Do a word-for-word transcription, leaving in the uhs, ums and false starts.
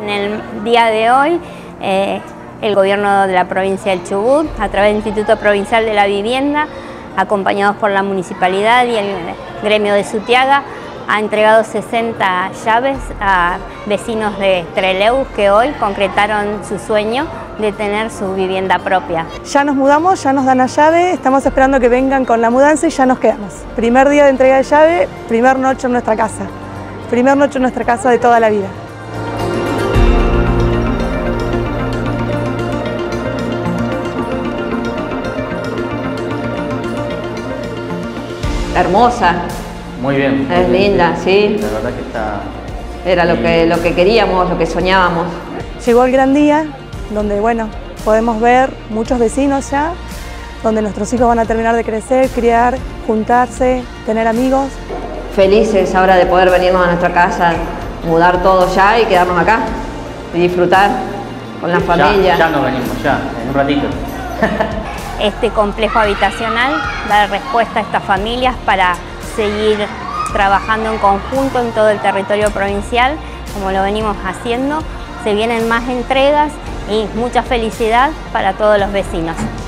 En el día de hoy, eh, el gobierno de la provincia del Chubut, a través del Instituto Provincial de la Vivienda, acompañados por la municipalidad y el gremio de Sutiaga, ha entregado sesenta llaves a vecinos de Trelew que hoy concretaron su sueño de tener su vivienda propia. Ya nos mudamos, ya nos dan la llave, estamos esperando que vengan con la mudanza y ya nos quedamos. Primer día de entrega de llave, primer noche en nuestra casa. Primer noche en nuestra casa de toda la vida. Hermosa. Muy bien. Es linda, sí. La verdad que está... Era lo que, lo que queríamos, lo que soñábamos. Llegó el gran día, donde bueno, podemos ver muchos vecinos ya, donde nuestros hijos van a terminar de crecer, criar, juntarse, tener amigos. Felices ahora de poder venirnos a nuestra casa, mudar todo ya y quedarnos acá y disfrutar con la familia. Ya, ya nos venimos, ya, en un ratito. Este complejo habitacional da respuesta a estas familias para seguir trabajando en conjunto en todo el territorio provincial, como lo venimos haciendo. Se vienen más entregas y mucha felicidad para todos los vecinos.